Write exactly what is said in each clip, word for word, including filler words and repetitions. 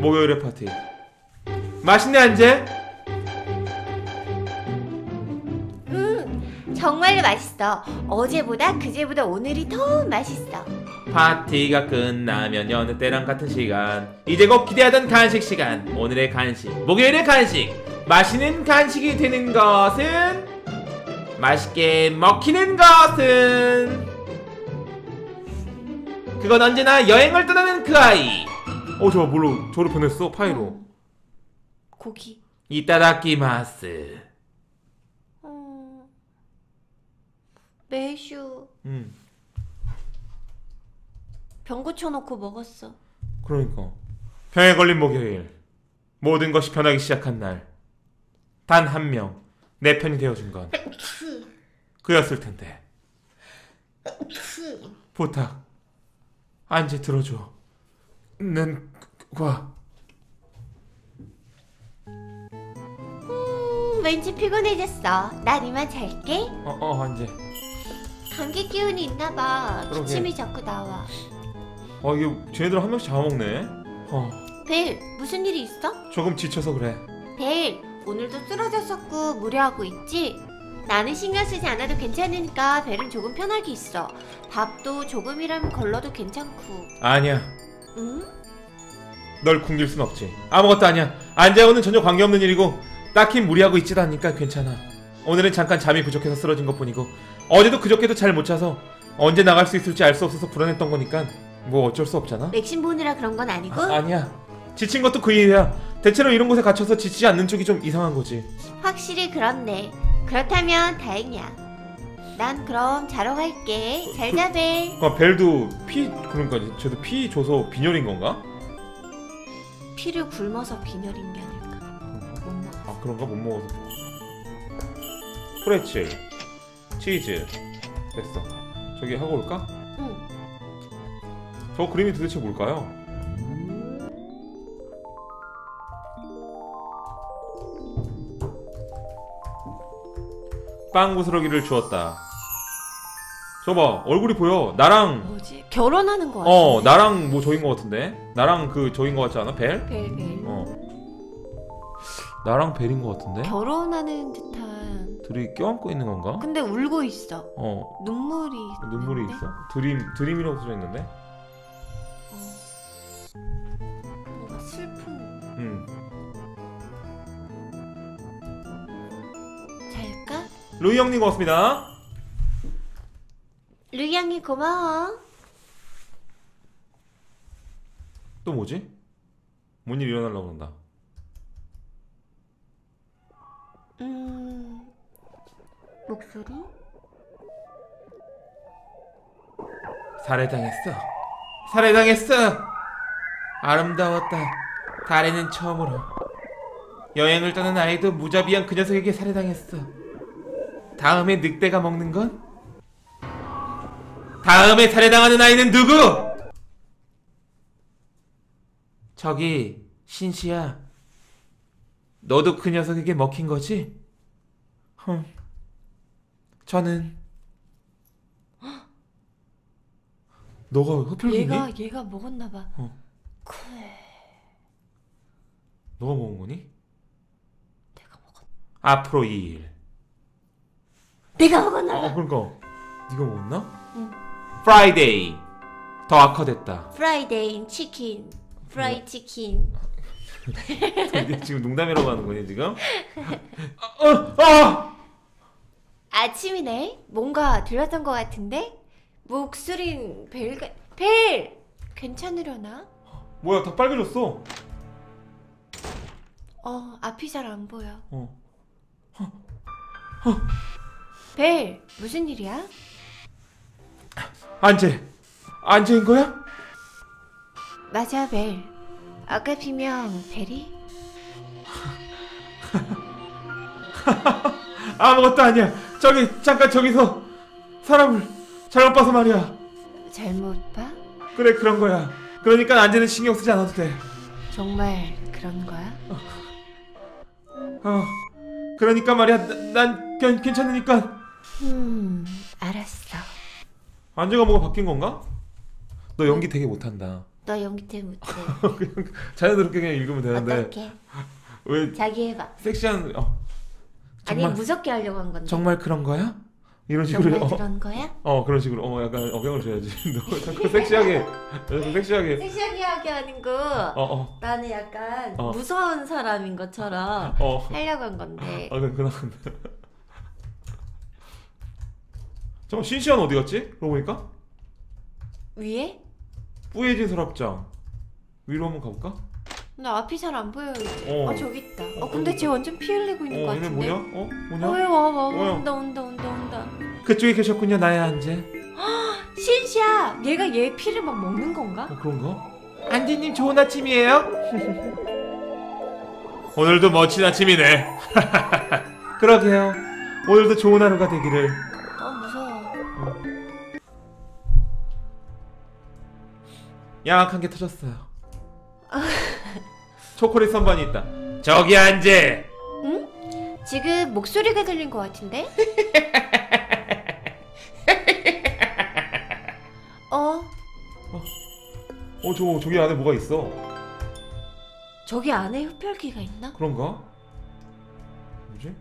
목요일의 파티. 맛있네 안재? 음 정말로 맛있어. 어제보다 그제보다 오늘이 더 맛있어. 파티가 끝나면 여느 때랑 같은 시간, 이제 곧 기대하던 간식 시간. 오늘의 간식, 목요일의 간식. 맛있는 간식이 되는 것은, 맛있게 먹히는 것은, 그건 언제나 여행을 떠나는 그 아이. 어 저거 뭘로 저로 보냈어? 파이로. 음, 고기. 이따다키마스. 음, 매슈. 음 병 고쳐놓고 먹었어. 그러니까 병에 걸린 목요일, 모든 것이 변하기 시작한 날, 단 한 명 내 편이 되어준 건 그였을 텐데. 부탁 안지 들어줘. nen과. 음, 왠지 피곤해졌어. 난 이만 잘게. 어어 어, 안지. 감기 기운이 있나봐. 그러게. 기침이 자꾸 나와. 어 이게 쟤네들 한 명씩 잡아먹네. 어 벨, 무슨 일이 있어? 조금 지쳐서 그래. 벨, 오늘도 쓰러졌었고 무료하고 있지? 나는 신경 쓰지 않아도 괜찮으니까 벨은 조금 편하게 있어. 밥도 조금이라면 걸러도 괜찮고. 아니야, 응? 널 굶길 순 없지. 아무것도 아니야. 안재하고는 전혀 관계없는 일이고 딱히 무리하고 있지도 않으니까 괜찮아. 오늘은 잠깐 잠이 부족해서 쓰러진 것뿐이고, 어제도 그저께도 잘 못 자서 언제 나갈 수 있을지 알 수 없어서 불안했던 거니까 뭐 어쩔 수 없잖아. 맥심 보느라 그런 건 아니고? 아, 아니야. 지친 것도 그 일이야. 대체로 이런 곳에 갇혀서 지치지 않는 쪽이 좀 이상한 거지. 확실히 그렇네. 그렇다면 다행이야. 난 그럼 자러 갈게. 잘 자, 벨. 그, 아, 벨도 피, 그러니까 쟤도 피 줘서 빈혈인 건가? 피를 굶어서 빈혈인 게 아닐까. 못 먹어. 아 그런가? 못 먹어서. 프레첼, 치즈. 됐어. 저기 하고 올까? 응. 저 그림이 도대체 뭘까요? 빵 부스러기를 주었다. 저봐, 얼굴이 보여. 나랑 뭐지? 결혼하는 거 같아. 어 나랑 뭐 저인 거 같은데? 나랑 그 저인 거 같지 않아? 벨? 벨, 벨. 어 나랑 벨인 거 같은데? 결혼하는 듯한. 둘이 껴안고 있는 건가? 근데 울고 있어. 어 눈물이. 눈물이 있는데? 있어? 드림, 드림이라고 써져있는데? 어. 뭔가 슬픈. 응. 잘까? 루이 형님 고맙습니다. 루이 양이 고마워. 또 뭐지? 뭔 일 일어나려고 그런다. 음... 목소리? 살해당했어. 살해당했어. 아름다웠다. 달에는 처음으로 여행을 떠난 아이도 무자비한 그 녀석에게 살해당했어. 다음에 늑대가 먹는 건? 다음에 살해당하는 아이는 누구? 저기 신시야, 너도 그 녀석에게 먹힌 거지? 흠. 저는 너가 흡혈귀니? 얘가 얘가 먹었나봐. 어. 그래. 너가 먹은 거니? 내가 먹었. 앞으로 이 일. 내가 먹었나? 어 그러니까 네가 먹었나? 응. 프라이데이. 더 악화됐다. 프라이데이 치킨. 프라이 치킨. 이게 지금 농담이라고 하는 거니 지금? 어, 어, 어! 아침이네. 뭔가 들렸던 것 같은데 목소린 벨가 벨 괜찮으려나? 뭐야 다 빨개졌어. 어 앞이 잘 안 보여. 어. 벨 무슨 일이야? 안재. 안재인 거야? 맞아 벨. 아까 비명 벨이? 아무것도 아니야. 저기 잠깐 저기서 사람을 잘못 봐서 말이야. 잘못 봐? 그래 그런 거야. 그러니까 안재는 신경 쓰지 않아도 돼. 정말 그런 거야? 어. 그러니까 말이야. 나, 난 괜, 괜찮으니까. 음 알았어. 안재가 뭐가 바뀐 건가? 너 연기 되게 못한다. 너 연기 못해. 그냥 자연스럽게 그냥 읽으면 되는데 어떻게? 왜 자기 해봐. 섹시한 어, 정말 아니 무섭게 하려고 한 건데. 정말 그런 거야? 이런 식으로 정말 어, 그런 거야? 어 그런 식으로 어 약간 억양을 줘야지. 너 자꾸 섹시하게 자꾸 섹시하게 섹시하게 하게 하는 거. 어어 어, 나는 약간 어. 무서운 사람인 것처럼 어. 하려고 한 건데. 아 그냥 그냥 잠깐 신시안 어디 갔지? 그러고 보니까 위에? 뿌예진 서랍장 위로 한번 가볼까? 나 앞이 잘 안 보여 이제. 어. 어 저기 있다. 어 어, 근데 어디 쟤 완전 피 흘리고 있는 거 어 얘네 같은데. 뭐냐? 어? 뭐냐? 어이 와와 뭐야? 온다 온다 온다 온다. 그쪽에 계셨군요 나의 안재. 신시야, 얘가 얘 피를 막 먹는 건가? 어 그런가? 안재님 좋은 아침이에요? 오늘도 멋진 아침이네. 그러게요. 오늘도 좋은 하루가 되기를. 어 무서워. 양악한 게 터졌어요. 초콜릿 선반이 있다. 저기 안재. 응? 지금 목소리가 들린 것 같은데? 어? 어 저 저기 안에 뭐가 있어? 저기 안에 흡혈귀가 있나? 그런가? 뭐지?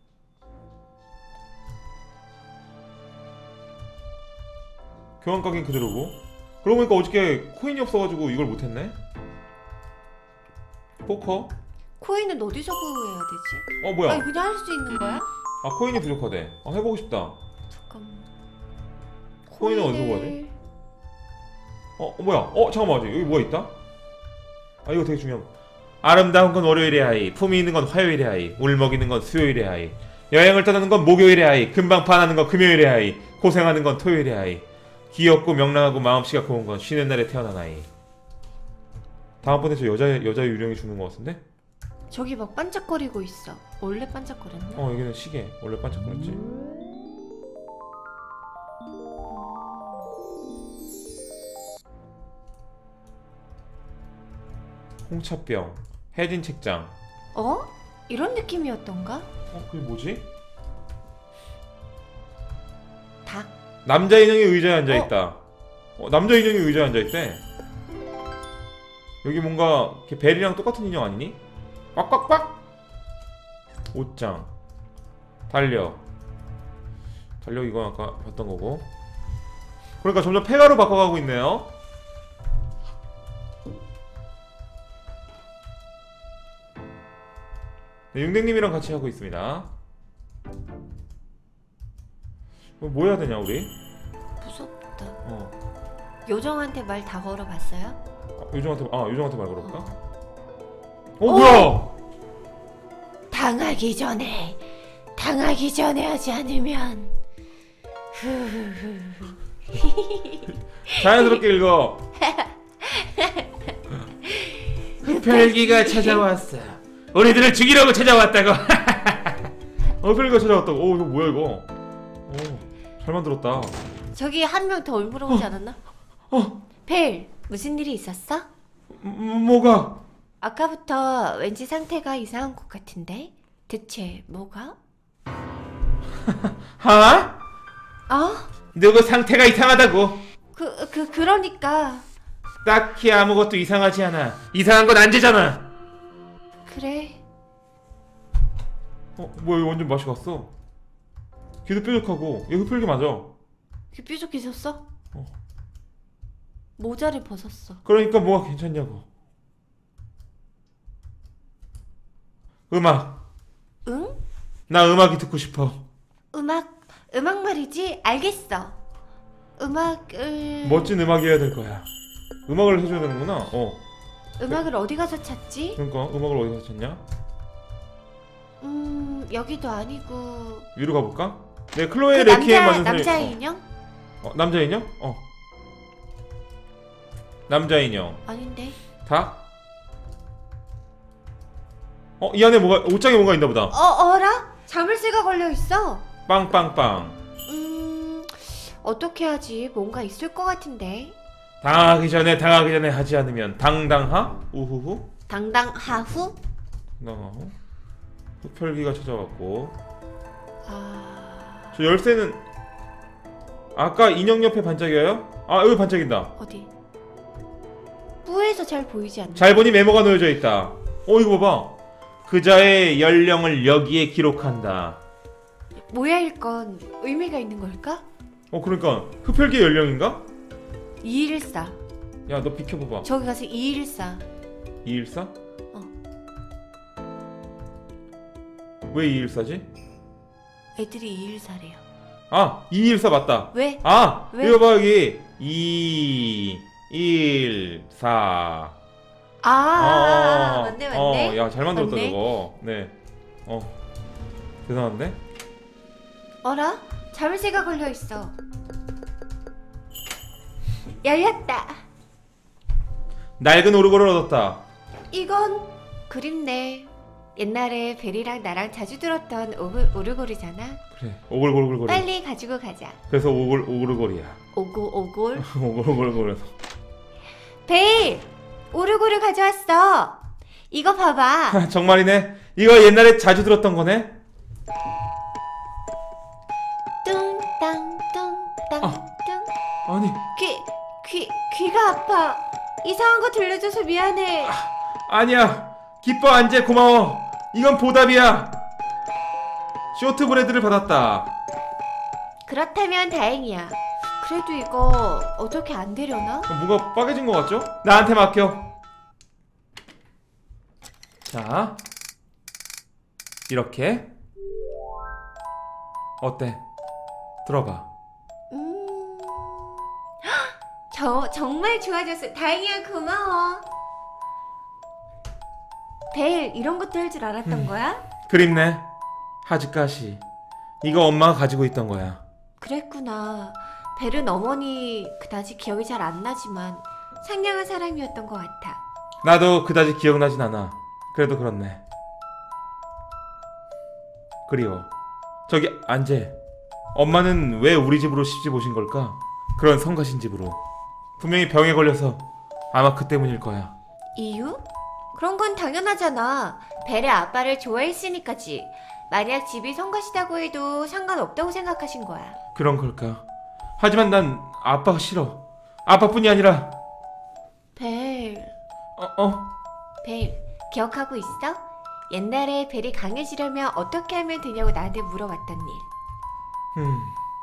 교환 가긴 그대로고. 그러고 보니까 어저께 코인이 없어가지고 이걸 못했네. 포커? 코인은 어디서 구해야 되지? 어 뭐야? 아니 그냥 할 수 있는 거야? 아 코인이 부족하대. 아 해보고 싶다. 잠깐만. 코인은 어디서 구하지? 어, 어 뭐야? 어 잠깐만 여기 뭐가 있다? 아 이거 되게 중요한 거. 아름다운 건 월요일의 아이, 품이 있는 건 화요일의 아이, 울먹이는 건 수요일의 아이, 여행을 떠나는 건 목요일의 아이, 금방 반하는 건 금요일의 아이, 고생하는 건 토요일의 아이, 귀엽고 명랑하고 마음씨가 고운 건 쉬는 날에 태어난 아이. 다음번에 저 여자 여자 유령이 죽는 거 같은데? 저기 막 반짝거리고 있어. 원래 반짝거렸나? 어 여기는 시계. 원래 반짝거렸지. 홍차병, 혜진 책장. 어? 이런 느낌이었던가? 어 그게 뭐지? 닭. 남자 인형이 의자에 앉아 있다. 어, 남자 인형이 의자에 앉아 있대. 여기 뭔가 이렇게 벨이랑 똑같은 인형 아니니? 빡빡빡. 옷장. 달력. 달력 이거 아까 봤던 거고. 그러니까 점점 폐가로 바꿔가고 있네요. 네, 융댕님이랑 같이 하고 있습니다. 뭐 해야 되냐 우리? 무섭다. 어. 요정한테 말 다 걸어봤어요? 아, 요정한테 아 요정한테 말 걸어볼까? 어, 어! 뭐야? 당하기 전에 당하기 전에 하지 않으면 후후후. 자연스럽게 읽어. 흡혈귀가 찾아왔어. 우리들을 죽이려고 찾아왔다고. 어, 흡혈귀가 찾아왔다고. 오, 이거 뭐야 이거? 오, 잘 만들었다. 저기 한 명 더 물어보지 않았나? 어, 벨, 무슨 일이 있었어? 음, 뭐가? 아까부터 왠지 상태가 이상한 것 같은데? 대체 뭐가? 하? 어? 누구 상태가 이상하다고? 그, 그, 그러니까 딱히 아무것도 이상하지 않아. 이상한 건 안재잖아. 그래. 어, 뭐야 이거 완전 맛이 갔어. 귀도 뾰족하고 이거 흡혈귀 맞아. 귀 뾰족해졌어? 어. 모자를 벗었어. 그러니까 뭐가 괜찮냐고. 음악. 응? 나 음악이 듣고 싶어. 음악, 음악 말이지? 알겠어. 음악을... 멋진 음악이어야 될 거야. 음악을 해줘야 되는구나. 어. 음악을 어디 가서 찾지? 그러니까 음악을 어디서 찾냐? 음... 여기도 아니고... 위로 가볼까? 네, 그 클로에 레키엠 남자, 맞는 남자 사람이- 인형? 어, 어, 남자 인형? 어. 남자 인형. 아닌데. 닭? 어, 이 안에 뭐가 옷장에 뭔가 있나 보다. 어, 어라? 자물쇠가 걸려있어. 빵빵빵. 음... 어떻게 하지? 뭔가 있을 것 같은데. 당하기 전에 당하기 전에 하지 않으면 당당하? 우후후? 당당하후? 당당하후? 흡혈귀가 찾아왔고. 아... 저 열쇠는 아까 인형 옆에 반짝여요? 아 여기 반짝인다. 어디? 뿌에서 잘 보이지 않나? 잘 보니 메모가 놓여져 있다. 어 이거 봐봐. 그자의 연령을 여기에 기록한다. 모야일 건 의미가 있는 걸까? 어 그러니까 흡혈귀 연령인가? 이일사. 야 너 비켜봐봐. 저기 가서 이일사. 이일사? 어. 왜 이일사지? 애들이 이일사래요. 아 이일사 맞다. 왜? 아 왜? 이거 봐 여기 이 일 사. 아, 아, 맞네 맞네. 어, 야 잘 만들었다 맞네. 저거. 네. 어 대단한데? 어라? 자물쇠가 걸려 있어. 열렸다. 낡은 오르골을 얻었다. 이건 그립네. 옛날에 베리랑 나랑 자주 들었던 오글, 오르골이잖아. 그래 오글오글거리. 빨리 가지고 가자. 그래서 오글 오글거리야. 오고 오골. 오글오글거려. 베일! 오르골을 가져왔어. 이거 봐봐. 정말이네. 이거 옛날에 자주 들었던 거네. 뚱땅 뚱땅 아. 뚱. 아니 귀, 귀, 귀가 아파. 이상한 거 들려줘서 미안해. 아니야. 기뻐 안재 고마워. 이건 보답이야. 쇼트브레드를 받았다. 그렇다면 다행이야. 그래도 이거 어떻게 안 되려나? 어, 뭔가 빠개진 것 같죠? 나한테 맡겨. 자 이렇게 어때? 들어봐. 음... 헉! 저 정말 좋아졌어. 다행이야. 고마워. 베일, 이런 것도 할 줄 알았던 음. 거야? 그립네. 하즈카시. 이거 엄마가 가지고 있던 거야. 그랬구나. 벨은 어머니 그다지 기억이 잘 안 나지만 상냥한 사람이었던 것 같아. 나도 그다지 기억나진 않아. 그래도 그렇네. 그리워. 저기 안재. 엄마는 왜 우리 집으로 시집 오신 걸까? 그런 성가신 집으로. 분명히 병에 걸려서 아마 그 때문일 거야. 이유? 그런 건 당연하잖아. 벨의 아빠를 좋아했으니까지. 만약 집이 성가시다고 해도 상관없다고 생각하신 거야. 그런 걸까? 하지만 난 아빠가 싫어. 아빠뿐이 아니라 벨... 어? 어? 벨, 기억하고 있어? 옛날에 벨이 강해지려면 어떻게 하면 되냐고 나한테 물어봤던 일. 음...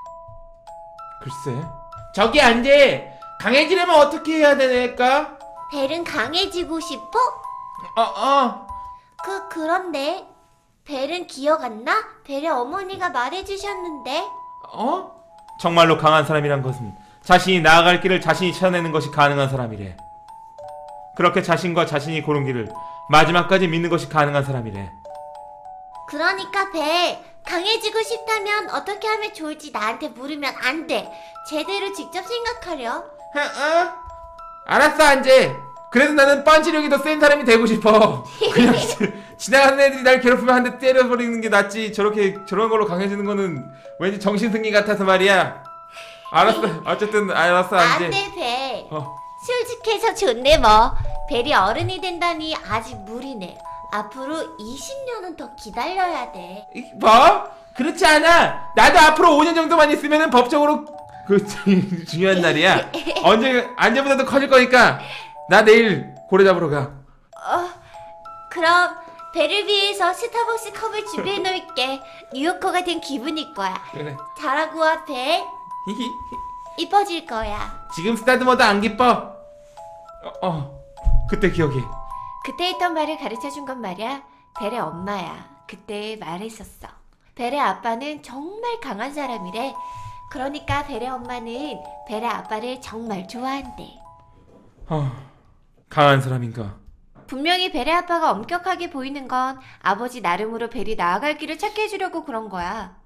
글쎄. 저기 안재. 강해지려면 어떻게 해야 되니까? 벨은 강해지고 싶어? 어 어. 그, 그런데 벨은 기억 안 나? 벨의 어머니가 말해주셨는데. 어? 정말로 강한 사람이란 것은 자신이 나아갈 길을 자신이 찾아내는 것이 가능한 사람이래. 그렇게 자신과 자신이 고른 길을 마지막까지 믿는 것이 가능한 사람이래. 그러니까 벨, 강해지고 싶다면 어떻게 하면 좋을지 나한테 물으면 안 돼. 제대로 직접 생각하려. 어? 어? 알았어 안재. 그래도 나는 펀치력이 더 센 사람이 되고 싶어. 그냥 지나가는 애들이 날 괴롭히면 한 대 때려버리는 게 낫지. 저렇게 저런 걸로 강해지는 거는 왠지 정신승리 같아서 말이야. 알았어. 어쨌든 알았어 안재. 안 돼, 벨. 어. 솔직해서 좋네 뭐. 벨이 어른이 된다니 아직 무리네. 앞으로 이십 년은 더 기다려야 돼. 이- 뭐? 그렇지 않아. 나도 앞으로 오 년 정도만 있으면은 법적으로 그 중요한 날이야. 언제 안재보다도 커질 거니까 나 내일 고래 잡으러 가. 어, 그럼 벨을 위해서 스타벅스 컵을 준비해 놓을게. 뉴요커가 된 기분일 거야. 그래. 잘하고 와, 벨. 이뻐질 거야. 지금 스타드머드 안 기뻐. 어, 어. 그때 기억이. 그때 했던 말을 가르쳐준 건 말이야. 벨의 엄마야. 그때 말했었어. 벨의 아빠는 정말 강한 사람이래. 그러니까 벨의 엄마는 벨의 아빠를 정말 좋아한대. 어, 강한 사람인가? 분명히 벨의 아빠가 엄격하게 보이는 건 아버지 나름으로 벨이 나아갈 길을 찾게 해주려고 그런 거야.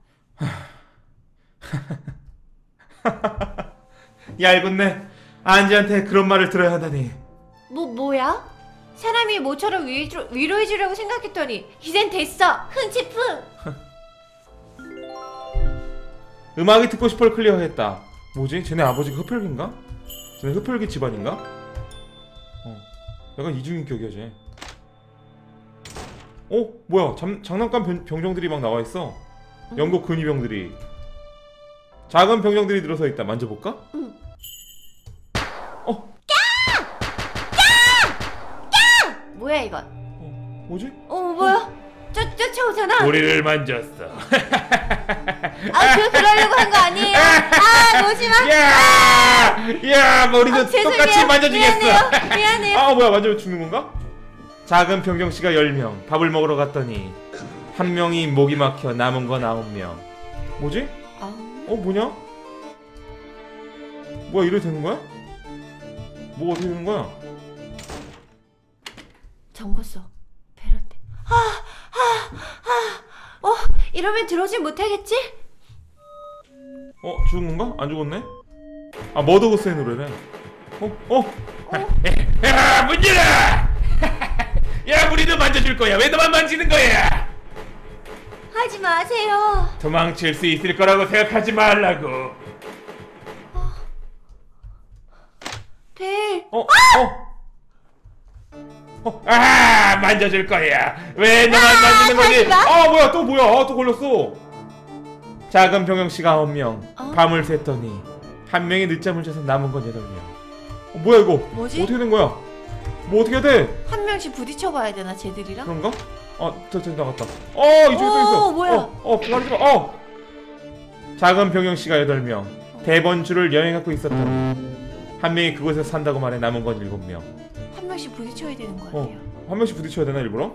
얄궂네. 안지한테 그런 말을 들어야 하다니. 뭐 뭐야? 사람이 모처럼 위로, 위로해주려고 생각했더니 이젠 됐어. 흥치풍. 음악이 듣고 싶어를 클리어했다. 뭐지? 쟤네 아버지가 흡혈귀인가? 쟤네 흡혈귀 집안인가? 어, 약간 이중인격이야 쟤. 어? 뭐야? 잠, 장난감 병, 병정들이 막 나와있어. 영국 근위병들이. 작은 병정들이 늘어서 있다. 만져볼까? 응. 어? 뭐야 이건? 어, 뭐지? 어 뭐야? 쫓 쫓아오잖아. 우리를 만졌어. 아 그 그러려고 한 거 아니에요? 아 놓지마. 야, 야, 머리도 아, 죄송해요. 똑같이 만져주겠어. 미안해요. 미안해요. 아, 뭐야, 만지면 죽는 건가? 작은 병경 씨가 열 명 밥을 먹으러 갔더니 한 명이 목이 막혀 남은 건 아홉 명. 뭐지? 아, 어, 뭐냐? 뭐야, 이래 되는 거야? 뭐 어떻게 되는 거야? 잠궜어. 베란데. 아, 아, 아. 어, 이러면 들어오진 못하겠지? 어, 죽은 건가? 안 죽었네? 아, 머더그스의 노래네. 어? 어? 야, 문 열어! 야, 우리도 만져줄 거야. 왜 너만 만지는 거야? 하지 마세요. 도망칠 수 있을 거라고 생각하지 말라고. 벨. 어? 어? 어? 아, 만져줄 거야. 왜 너만 만지는 거지? 하지 마. 아, 뭐야, 또 뭐야? 아, 또 걸렸어. 작은 병영 씨가 아홉 명 어? 밤을 샜더니 한 명이 늦잠을 자서 남은 건 여덟 명. 어, 뭐야 이거? 뭐지? 어떻게 된 거야? 뭐 어떻게 해야 돼? 한 명씩 부딪혀봐야 되나 쟤들이랑? 그런가? 어, 저, 저 나갔다. 어, 이쪽에 또 오, 있어. 뭐야? 어, 어, 가리지 마. 어. 작은 병영 씨가 여덟 명 대번주를 여행하고 있었더니 한 명이 그곳에서 산다고 말해 남은 건 일곱 명. 한 명씩 부딪혀야 되는 것 같아요. 어, 한 명씩 부딪혀야 되나 일부러?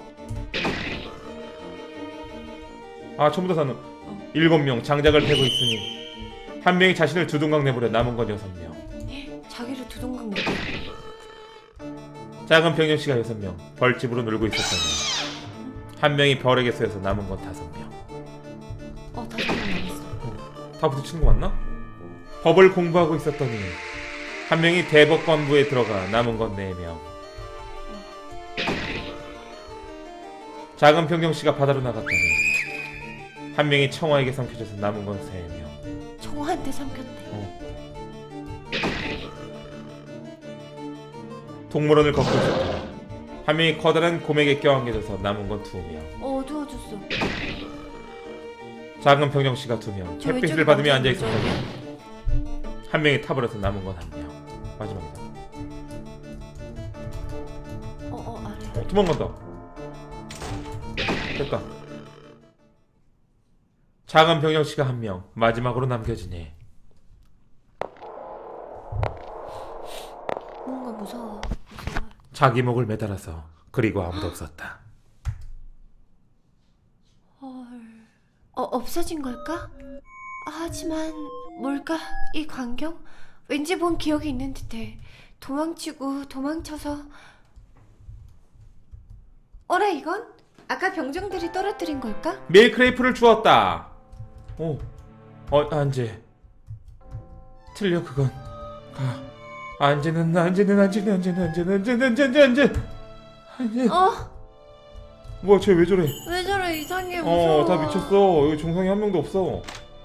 아, 처음부터 사는 일곱 명 장작을 패고 있으니 한 명이 자신을 두둥강 내버려 남은 건 여섯 명. 자기를 두동강 내고. 작은 병영 씨가 여섯 명 벌집으로 놀고 있었더니 한 명이 별에게 쏘여서 남은 건 다섯 명. 어, 다섯 명 남았어. 다 부딪히는 거 맞나? 법을 공부하고 있었더니 한 명이 대법관부에 들어가 남은 건 네 명. 작은 병경 씨가 바다로 나갔더니 한 명이 청화에게 삼켜져서 남은 건 세 명. 청호한테 삼켰대. 어. 동물원을 걷고 있었더니 한 명이 커다란 곰에게 껴안겨져서 남은 건 두 명. 어, 어두워졌어. 작은 병경 씨가 두 명. 저 햇빛을 왼쪽에 받으며 앉아 남자 있었더니 한 명이 타버려서 남은 건 한 명. 마지막이다. 어, 어, 아래. 어, 도망간다. 됐다. 작은 병영 씨가 한 명 마지막으로 남겨지니 뭔가 무서워. 무서워. 자기 목을 매달아서 그리고 아무도 없었다. 헐. 어, 없어진 걸까? 아, 하지만 뭘까? 이 광경? 왠지 본 기억이 있는 듯해. 도망치고 도망쳐서. 어라 이건? 아까 병정들이 떨어뜨린 걸까? 밀크레이프를 주었다. 오, 어, 안재. 틀려 그건. 가. 안재는 안재는 안재는 안재는 안재는 안재는 안재 안재 안재. 어? 뭐야 쟤 왜 저래? 왜 저래 이상해 무서워. 어, 다 미쳤어. 여기 정상이 한 명도 없어.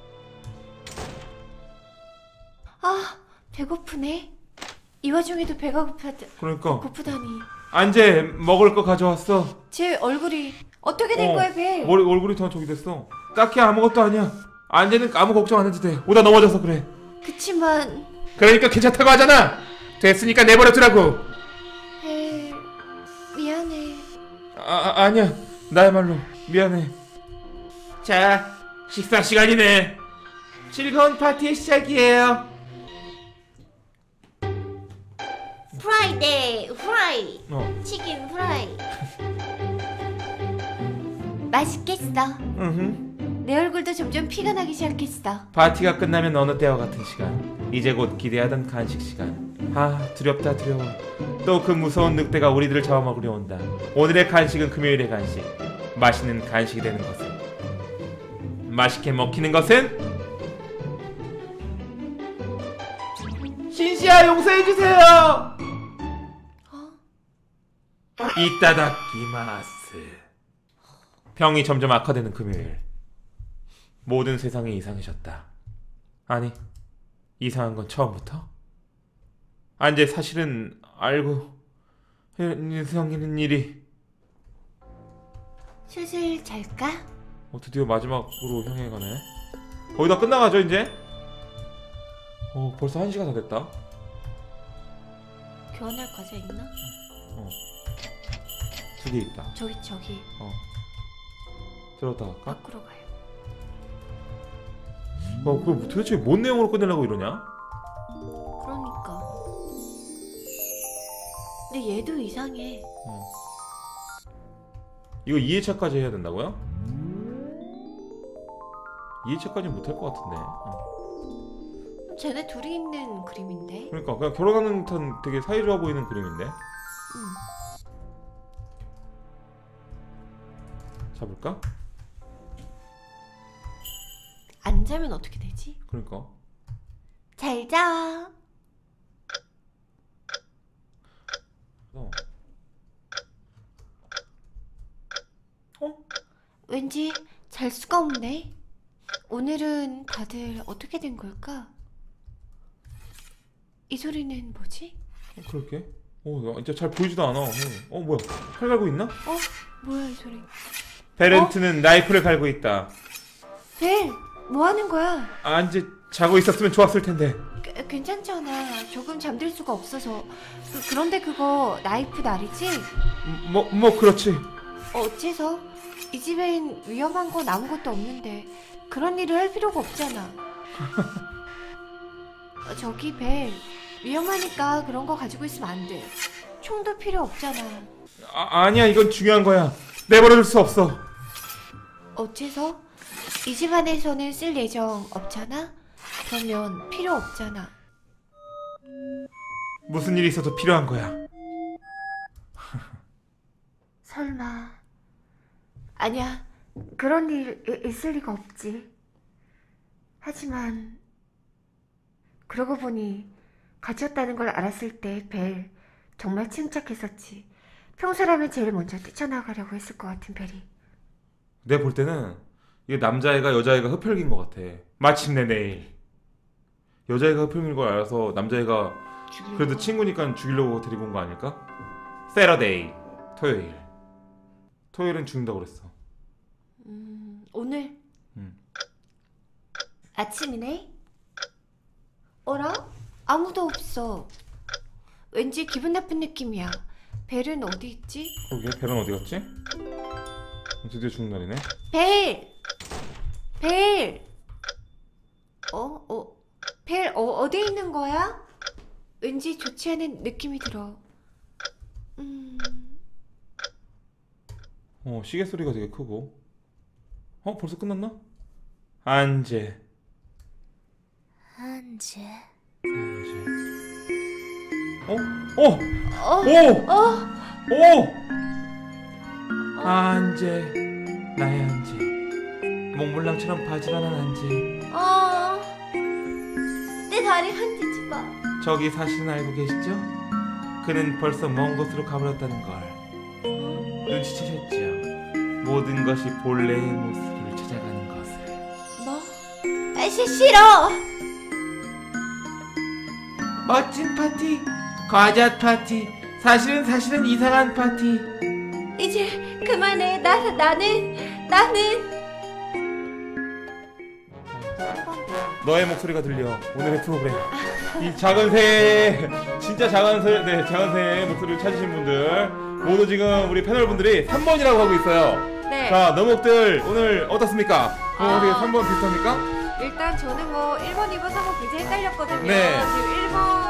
아, 배고프네. 이 와중에도 배가 고파, 그러니까. 고프다니. 안재 먹을 거 가져왔어. 제 얼굴이 어떻게 된 어, 거야, 배? 머리 얼굴이 다 저기 됐어. 딱히 아무것도 아니야. 안재는 아무 걱정 안 해도 돼. 오다 넘어져서 그래. 그치만 그러니까 괜찮다고 하잖아. 됐으니까 내버려 두라고. 배 미안해. 아, 아 아니야. 나야말로 미안해. 자, 식사 시간이네. 즐거운 파티의 시작이에요. 프라이데이, 프라이. 어. 치킨 프라이. 맛있겠어. 응. 내 얼굴도 점점 피가 나기 시작했어. 파티가 끝나면 어느 때와 같은 시간. 이제 곧 기대하던 간식 시간. 아, 두렵다 두려워. 또 그 무서운 늑대가 우리들을 잡아먹으려 온다. 오늘의 간식은 금요일의 간식. 맛있는 간식이 되는 것은, 맛있게 먹히는 것은 신시야 용서해주세요. 어? 이따다키마스. 병이 점점 악화되는 금요일. 모든 세상이 이상해졌다. 아니, 이상한 건 처음부터? 안재 사실은 알고 이상하는 일이. 슬슬 잘까? 어, 드디어 마지막으로 향해 가네. 거의 다 끝나가죠 이제? 어, 벌써 한 시간 다 됐다. 교환할 과자 있나? 어. 두 개 있다. 저기 저기 어. 들어갔다 갈까? 밖으로 가요. 어, 그럼 도대체 뭔 내용으로 끝내려고 이러냐? 그러니까. 근데 얘도 이상해. 어. 이거 이 회차까지 해야 된다고요? 이 회차까지는 못할 것 같은데. 어. 쟤네 둘이 있는 그림인데. 그러니까 그냥 결혼하는 듯한 되게 사이좋아 보이는 그림인데. 응. 잡을까? 안 자면 어떻게 되지? 그러니까. 잘 자. 어. 어? 왠지 잘 수가 없네. 오늘은 다들 어떻게 된 걸까? 이 소리는 뭐지? 어, 그럴게. 어, 야, 진짜 잘 보이지도 않아. 어, 어 뭐야? 칼 갈고 있나? 어? 뭐야 이 소리? 베렌트는 나이프를 갈고 있다. 벨! 뭐 하는 거야? 아, 이제 자고 있었으면 좋았을 텐데. 게- 괜찮잖아. 조금 잠들 수가 없어서. 그, 그런데 그거 나이프 날이지? 뭐, 뭐 그렇지. 어째서? 이 집엔 위험한 건 아무것도 없는데 그런 일을 할 필요가 없잖아. 어, 저기 벨, 위험하니까 그런 거 가지고 있으면 안 돼. 총도 필요 없잖아. 아, 아니야, 이건 중요한 거야. 내버려둘 수 없어. 어째서? 이 집 안에서는 쓸 예정 없잖아? 그러면 필요 없잖아. 무슨 일이 있어도 필요한 거야. 설마. 아니야, 그런 일 이- 있을 리가 없지. 하지만 그러고 보니 갇혔다는 걸 알았을 때 벨 정말 침착했었지. 평소라면 제일 먼저 뛰쳐나가려고 했을 것 같은 벨이. 내가 볼 때는 이게 남자애가 여자애가 흡혈귀인 것 같아. 마침내 내일. 여자애가 흡혈귀인 걸 알아서 남자애가 그래도 친구니까 죽이려고 데리고 온 거 아닐까? 세러데이. 토요일. 토요일은 죽는다고 그랬어. 음, 오늘 음. 아침이네? 어라? 아무도 없어. 왠지 기분 나쁜 느낌이야. 벨은 어디 있지? 그러게, 벨은 어디 갔지? 드디어 죽는 날이네. 벨! 벨! 어? 어? 벨 어, 어디 있는 거야? 왠지 좋지 않은 느낌이 들어. 음... 어, 시계 소리가 되게 크고. 어, 벌써 끝났나? 안제. 한재... 안제. 어? 어! 어? 오! 어? 오! 안제. 나의 안제. 몽블랑처럼 바지런한 안제. 어... 내 다리 흔들지 마. 저기 사실은 알고 계시죠? 그는 벌써 먼 곳으로 가버렸다는 걸 눈치채셨죠? 모든 것이 본래의 모습을 찾아가는 것을. 뭐? 아씨 싫어! 멋진 파티, 과자 파티, 사실은 사실은 이상한 파티. 이제 그만해. 나, 나는... 나는... 너의 목소리가 들려. 오늘의 프로그램. 이 작은 새의 진짜 작은 새, 네 작은 새의 목소리를 찾으신 분들 모두 지금 우리 패널 분들이 삼 번이라고 하고 있어요. 네. 자, 너목들 오늘 어떻습니까? 어, 아. 어떻게 삼 번 비슷합니까? 일단 저는 뭐 일 번, 이 번, 삼 번 굉장히 헷갈렸거든요. 네. 지금 일 번